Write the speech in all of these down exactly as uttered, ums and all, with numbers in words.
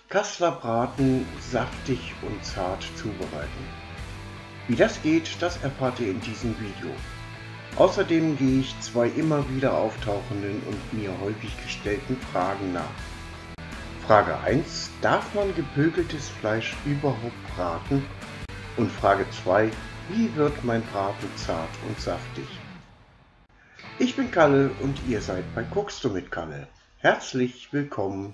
Kasseler Braten saftig und zart zubereiten. Wie das geht, das erfahrt ihr in diesem Video. Außerdem gehe ich zwei immer wieder auftauchenden und mir häufig gestellten Fragen nach. Frage eins: Darf man gepökeltes Fleisch überhaupt braten? Und Frage zwei: Wie wird mein Braten zart und saftig? Ich bin Kalle und ihr seid bei Guckst du mit Kalle. Herzlich willkommen!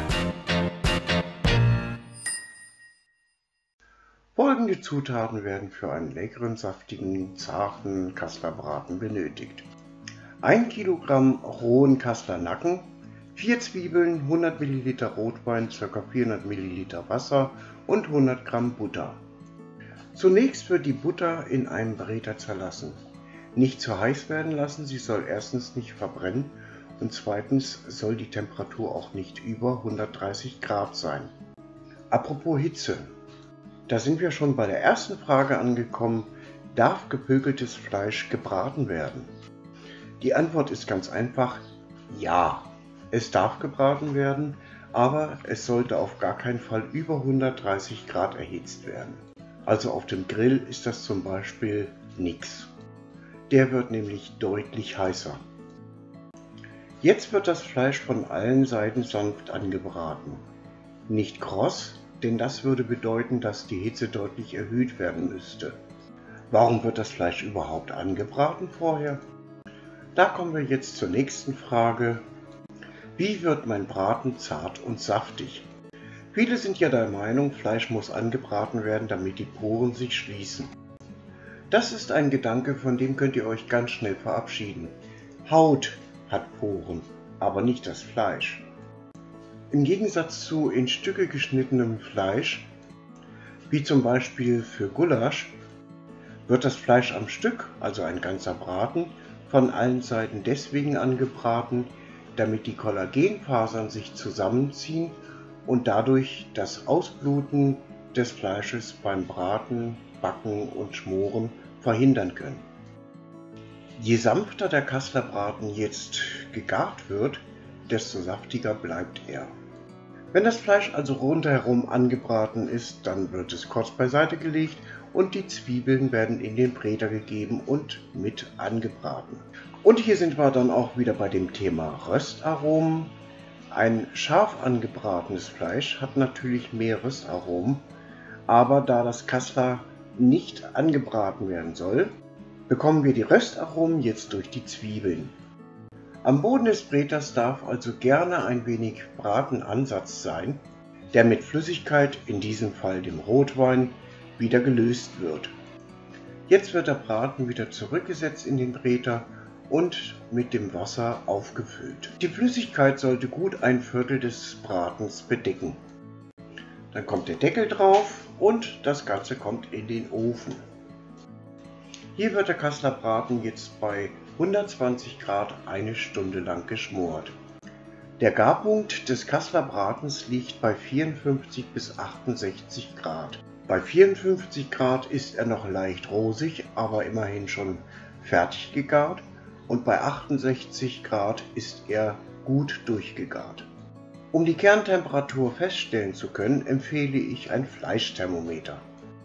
Folgende Zutaten werden für einen leckeren, saftigen, zarten Kasseler Braten benötigt. ein Kilogramm rohen Kasseler Nacken, vier Zwiebeln, hundert Milliliter Rotwein, ca. vierhundert Milliliter Wasser und hundert Gramm Butter. Zunächst wird die Butter in einem Bräter zerlassen. Nicht zu heiß werden lassen, sie soll erstens nicht verbrennen und zweitens soll die Temperatur auch nicht über hundertdreißig Grad sein. Apropos Hitze. Da sind wir schon bei der ersten Frage angekommen: Darf gepökeltes Fleisch gebraten werden? Die Antwort ist ganz einfach: Ja, es darf gebraten werden, aber es sollte auf gar keinen Fall über hundertdreißig Grad erhitzt werden. Also auf dem Grill ist das zum Beispiel nix. Der wird nämlich deutlich heißer. Jetzt wird das Fleisch von allen Seiten sanft angebraten. Nicht kross, denn das würde bedeuten, dass die Hitze deutlich erhöht werden müsste. Warum wird das Fleisch überhaupt angebraten vorher? Da kommen wir jetzt zur nächsten Frage. Wie wird mein Braten zart und saftig? Viele sind ja der Meinung, Fleisch muss angebraten werden, damit die Poren sich schließen. Das ist ein Gedanke, von dem könnt ihr euch ganz schnell verabschieden. Haut hat Poren, aber nicht das Fleisch. Im Gegensatz zu in Stücke geschnittenem Fleisch, wie zum Beispiel für Gulasch, wird das Fleisch am Stück, also ein ganzer Braten, von allen Seiten deswegen angebraten, damit die Kollagenfasern sich zusammenziehen und dadurch das Ausbluten des Fleisches beim Braten, Backen und Schmoren verhindern können. Je sanfter der Kasseler Braten jetzt gegart wird, desto saftiger bleibt er. Wenn das Fleisch also rundherum angebraten ist, dann wird es kurz beiseite gelegt und die Zwiebeln werden in den Bräter gegeben und mit angebraten. Und hier sind wir dann auch wieder bei dem Thema Röstaromen. Ein scharf angebratenes Fleisch hat natürlich mehr Röstaromen, aber da das Kasseler nicht angebraten werden soll, bekommen wir die Röstaromen jetzt durch die Zwiebeln. Am Boden des Bräters darf also gerne ein wenig Bratenansatz sein, der mit Flüssigkeit, in diesem Fall dem Rotwein, wieder gelöst wird. Jetzt wird der Braten wieder zurückgesetzt in den Bräter und mit dem Wasser aufgefüllt. Die Flüssigkeit sollte gut ein Viertel des Bratens bedecken. Dann kommt der Deckel drauf und das Ganze kommt in den Ofen. Hier wird der Kasseler Braten jetzt bei hundertzwanzig Grad eine Stunde lang geschmort. Der Garpunkt des Kasseler Bratens liegt bei vierundfünfzig bis achtundsechzig Grad. Bei vierundfünfzig Grad ist er noch leicht rosig, aber immerhin schon fertig gegart, und bei achtundsechzig Grad ist er gut durchgegart. Um die Kerntemperatur feststellen zu können, empfehle ich ein Fleischthermometer.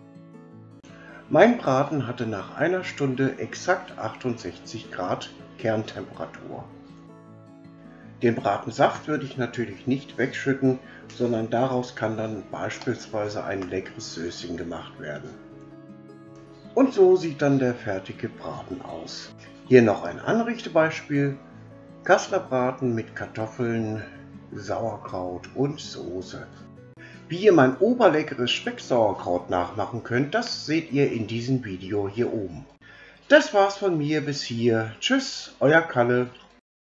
Mein Braten hatte nach einer Stunde exakt achtundsechzig Grad Kerntemperatur. Den Bratensaft würde ich natürlich nicht wegschütten, sondern daraus kann dann beispielsweise ein leckeres Söschen gemacht werden. Und so sieht dann der fertige Braten aus. Hier noch ein Anrichtebeispiel: Kasseler Braten mit Kartoffeln, Sauerkraut und Soße. Wie ihr mein oberleckeres Specksauerkraut nachmachen könnt, das seht ihr in diesem Video hier oben. Das war's von mir bis hier. Tschüss, euer Kalle.